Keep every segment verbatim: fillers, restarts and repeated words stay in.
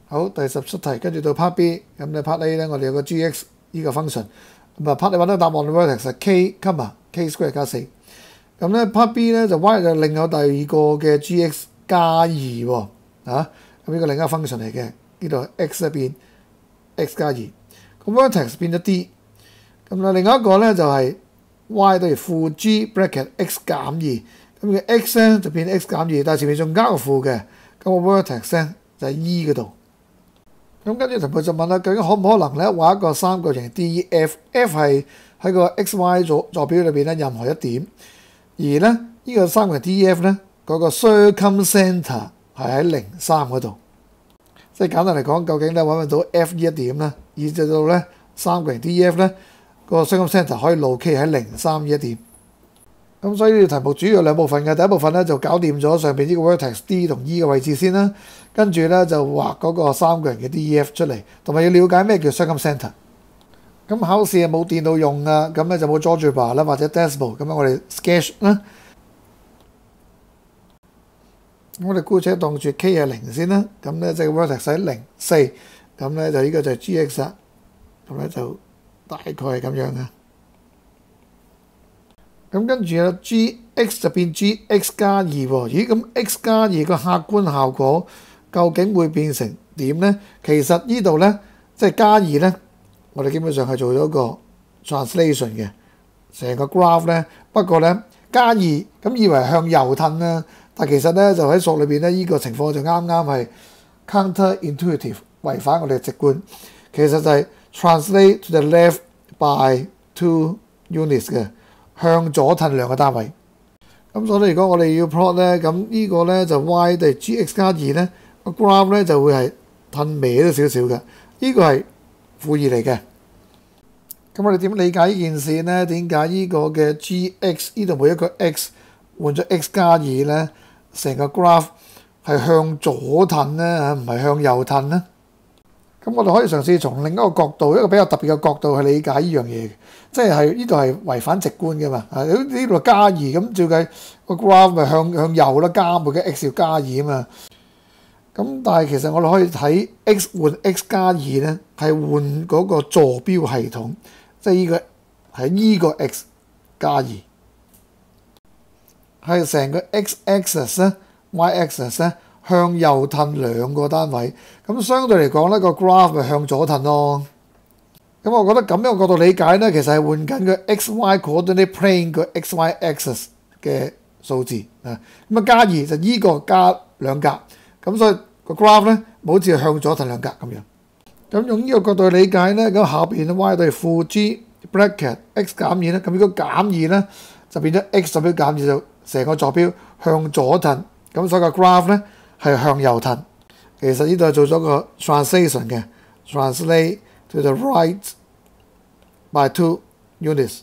好，第十七題，跟住到 part B， 咁你 part A 咧，我哋有個 G X 呢個 function， 咁啊 part 你揾到答案嘅 vertex 係 k comma k square 加四，咁咧 part B 咧就 y 就另有第二個嘅 G X 加二喎，啊，咁呢個另一個 function 嚟嘅，呢度 x 咧變 x 加二，咁 vertex 變咗 d， 咁咧另外一個咧就係 y 等於負 g bracket x 減二，咁嘅 x 咧就變 x 減二，但係前面仲加個負嘅，咁個 vertex 咧就喺 E 嗰度。咁跟住題目就問啦，究竟可唔可能咧畫一個三角形 D E F？F 係喺個 X Y 座座標裏邊咧任何一點，而咧呢、呢個三角形 D E F 咧嗰、嗰個 circumcenter 係喺零三嗰度。即係簡單嚟講，究竟咧揾唔到 F 呢一點咧，以至到咧三角形 D E F 咧、嗰個 circumcenter 可以 locate 喺零三呢一點。咁所以呢條題目主要有兩部分嘅，第一部分咧就搞掂咗上邊呢個 vertex D 同 E 嘅位置先啦，跟住咧就畫嗰個三角形嘅 D E F 出嚟，同埋要了解咩叫 circumcenter。咁考試係冇電腦用啊，咁咧就冇 GeoGebra 啦或者 Decibel， 咁樣我哋 sketch 啦。我哋姑且當住 K 係零先啦，咁咧即係 vertex 喺零四，咁咧就呢個就係 G X 啦，咁咧就大概係咁樣嘅。咁跟住啊 G X 就變 G X 加二喎，咦咁 X 加二個客觀效果究竟會變成點咧？其實呢度咧即係加二咧，我哋基本上係做咗個 translation 嘅成個 graph 咧。不過咧加二咁以為向右褪啦，但其實咧就喺數裏邊咧呢個情況就啱啱係 counterintuitive 違反我哋嘅直觀。其實就係 translate to the left by two units 嘅。向左褪兩個單位，咁所以如果我哋要 plot 咧，咁呢個咧就 y 對 G X 加二咧個 graph 咧就會係褪歪咗少少嘅，呢個係負二嚟嘅。咁我哋點理解呢件事咧？點解呢個嘅 G X 呢度每一個 x 換咗 x 加二咧，成個 graph 係向左褪咧嚇，唔係向右褪咧？咁我哋可以嘗試從另一個角度，一個比較特別嘅角度去理解呢樣嘢嘅，即係呢度係違反直觀嘅嘛。啊，呢度加二咁，照計個 graph 咪向向右啦，加每個 x 要加二啊嘛。咁但係其實我哋可以睇 x 換 x 加二咧，係換嗰個坐標系統，即係呢個係呢個 x 加二，係成個 x axis 咧 ，y axis 咧。向右褪兩個單位，咁相對嚟講咧個 graph 咪向左褪咯。咁我覺得咁樣角度理解咧，其實係換緊個 x y coordinate plane 個 x y axis 嘅數字啊。咁啊加二就依個加兩格，咁所以個 graph 咧冇好似向左褪兩格咁樣。咁用呢個角度去理解咧，咁下邊 y 對負 g bracket x 減二咧，咁如果減二咧就變咗 x 坐標減二就成個坐標向左褪，咁所以個 graph 咧係向右褪，其實呢度係做咗個 translation 嘅 translate to the right by two units。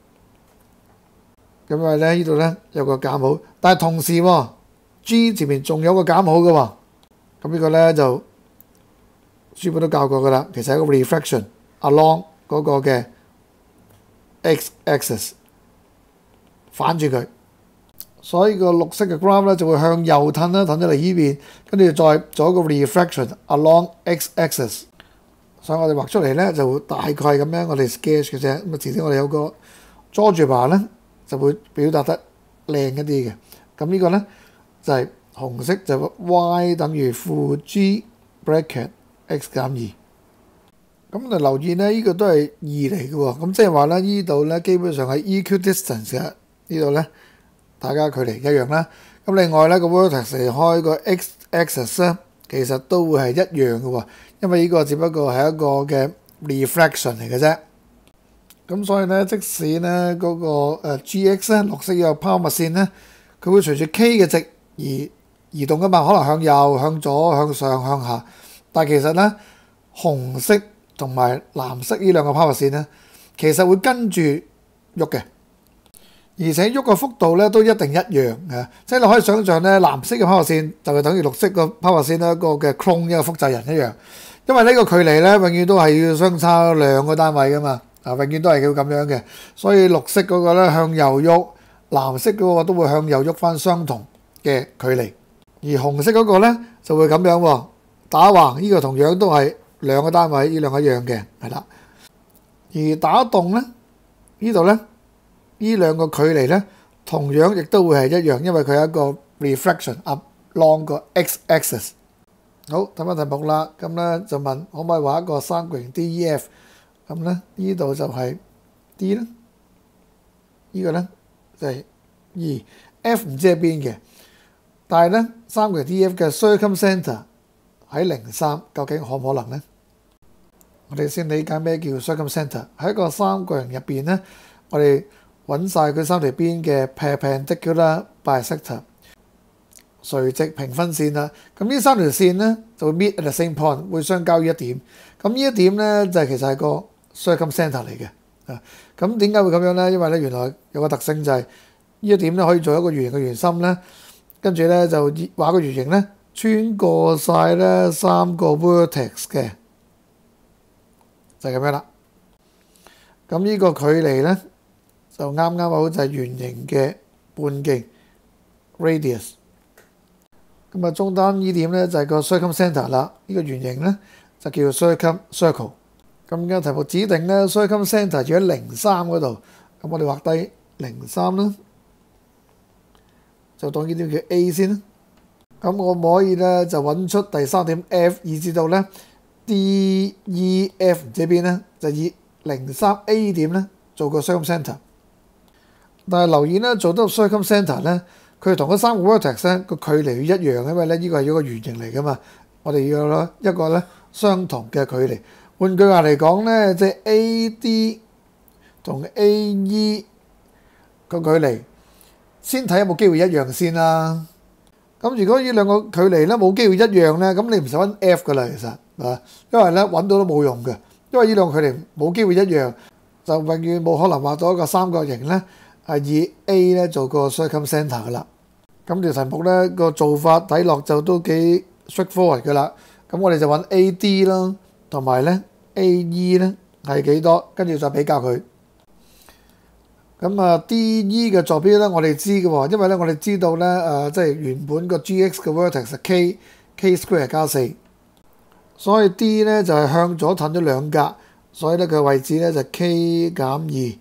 咁因為咧呢度咧有個減號，但係同時喎、哦、G 前面仲有個減號嘅喎。咁呢個咧就書本都教過㗎啦，其實係一個 reflection along 嗰個嘅 x axis 反轉佢。所以個綠色嘅 graph 咧就會向右褪啦，褪咗嚟呢邊，跟住再做一個 reflection along x axis。所以我哋畫出嚟咧就大概咁樣，我哋 sketch 嘅啫。咁啊，遲啲我哋有個 GeoGebra咧就會表達得靚一啲嘅。咁呢個咧就係、是、紅色就 y 等於負 g bracket x 減二。咁我哋留意咧，呢、這個都係二嚟嘅喎。咁即係話咧，呢度咧基本上係 equidistance 嘅，呢度咧。大家距離一樣啦，咁另外咧個 vertex 離開個 x axis 咧，其實都會係一樣嘅喎，因為呢個只不過係一個嘅 reflection 嚟嘅啫。咁所以咧，即使咧嗰個誒 G X 咧綠色有拋物線咧，佢會隨住 k 嘅值而移動噶嘛，可能向右、向左、向上、向下。但係其實咧紅色同埋藍色呢兩個拋物線咧，其實會跟住喐嘅。而且喐個幅度咧都一定一樣嘅，即係你可以想象咧，藍色嘅拋物線就係等於綠色個拋物線一個嘅 clone 一個複製人一樣，因為呢個距離咧永遠都係要相差兩個單位噶嘛，啊永遠都係要咁樣嘅，所以綠色嗰個咧向右喐，藍色嗰個都會向右喐翻相同嘅距離，而紅色嗰個咧就會咁樣喎， 打橫呢個同樣都係兩個單位，呢兩個一樣嘅，係啦。而打戙咧，呢度咧，呢兩個距離咧，同樣亦都會係一樣，因為佢有一個 reflection along 個 x-axis。好，睇翻題目啦，咁咧就問可唔可以畫一個三角形 D E F？ 咁咧呢度就係 D 啦，呢個咧就係 E，F 唔知喺邊嘅，但係咧三角形 D E F 嘅 circumcenter 喺零三，究竟可唔可能咧？我哋先理解咩叫 circumcenter。喺一個三角形入邊咧，我哋揾晒佢三條邊嘅 perpendicular bisector 垂直平分線啦。咁呢三條線咧就會 meet at the same point， 會相交於一點。咁呢一點咧就係其實係個 circumcenter 嚟嘅。啊，咁點解會咁樣咧？因為咧原來有個特性就係呢一點咧可以做一個圓形嘅圓心咧，跟住咧就畫個圓形咧穿過晒咧三個 vertex 嘅。就係咁樣啦。咁呢個距離咧就啱啱好就係圓形嘅半徑 radius。咁啊中間呢點咧就係個 circumcenter 啦。呢個圓形咧就叫 circum circle。咁而家題目指定咧 circumcenter 住喺零三嗰度。咁我哋畫低零三啦，就當呢點叫 A 先啦。咁我唔可以咧就揾出第三點 F， 以至到咧。D E F 這邊咧就以零三 A 點咧做個 circumcenter， 但係留意咧做到 circumcenter 咧，佢同嗰三個 vertex 咧個距離要一樣，因為咧呢個係一個圓形嚟噶嘛，我哋要有一個咧相同嘅距離。換句話嚟講咧，即係 A D 同 A E 個距離，先睇有冇機會一樣先啦。咁如果呢兩個距離咧冇機會一樣咧，咁你唔使揾 F 噶啦，其實。啊，因為咧揾到都冇用嘅，因為呢兩個距離冇機會一樣，就永遠冇可能畫到一個三角形咧係以 A 咧做個 circumcenter 噶啦。咁條題目咧個做法睇落就都幾 straightforward 噶啦。咁我哋就揾 A D 啦，同埋咧 A E 咧係幾多，跟住再比較佢。咁啊 D E 嘅坐標咧我哋知嘅喎，因為咧我哋知道咧誒即係原本個 G X 嘅 vertex 係 K K square 加四。所以 D 咧就係向左褪咗兩格，所以咧佢位置咧就 K 減二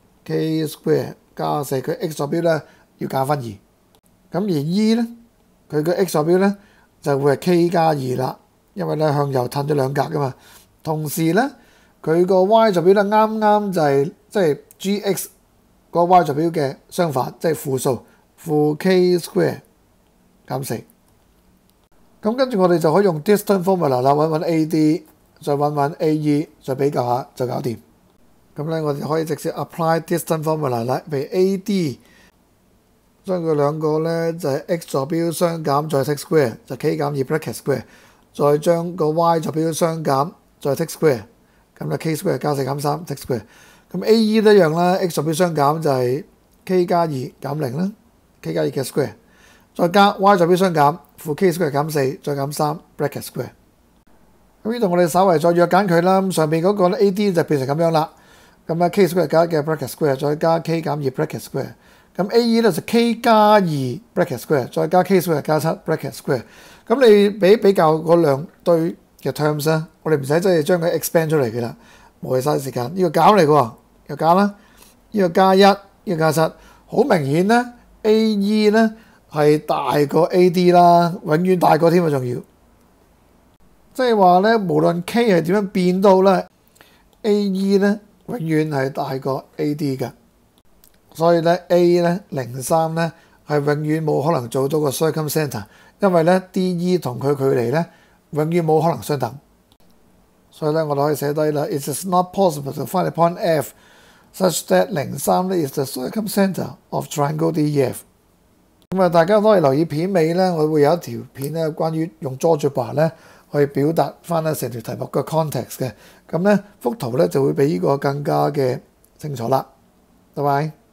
K square 加四，佢 x 坐標咧要減分二。咁而 E 咧佢嘅 x 坐標咧就會係 K 加二啦，因為咧向右褪咗兩格噶嘛。同時咧佢個 Y 坐標咧啱啱就係即係 G X 個 Y 坐標嘅相反，即係負數負 K square 減四。咁跟住我哋就可以用 distance formula 啦，揾揾 A D， 再揾揾 A E， 再比較下就搞掂。咁咧我哋可以直接 apply distance formula 啦，譬如 A D 將佢兩個咧就係 x 坐標相減再 take square 就 K 減二 bracket square， 再將個 Y 坐標相減再 take square， 咁咧 K square 加四減三 take square。咁 A E 一樣啦 ，x 坐標相減就係 K 加二減零啦 ，K 加二嘅 square， 再加 Y 坐標相減。負 K square 減四，再減三 bracket square。咁呢度我哋稍為再約揀佢啦。咁上邊嗰個咧 A D 就變成咁樣啦。咁咧 K square 加嘅 bracket square， 再加 K 減二 bracket square。咁 A E 咧就 K 加二 bracket square， 再加 K square 加七 bracket square。咁你比比較嗰兩堆嘅 terms 咧，我哋唔使真係將佢 expand 出嚟嘅啦，冇嘥時間。呢個減嚟嘅喎，又減啦。呢個加一，呢個加七，好明顯咧 A E 咧。係大過 A D 啦，永遠大過添啊！仲要，即係話咧，無論 K 係點樣變都好咧 ，A E 咧永遠係大過 A D 嘅。所以咧 A 咧零三咧係永遠冇可能做到個 circumcenter， 因為咧 D E 同佢距離咧永遠冇可能相等。所以咧我哋可以寫低啦 ，It is not possible to find a point F such that 零三咧 is the circumcenter of triangle D E F。咁啊，大家都可以留意片尾咧，我會有一條片咧，關於用 GeoGebra 咧去表達翻咧成條題目嘅 context 嘅。咁咧幅圖咧就會比呢個更加嘅清楚啦。拜拜。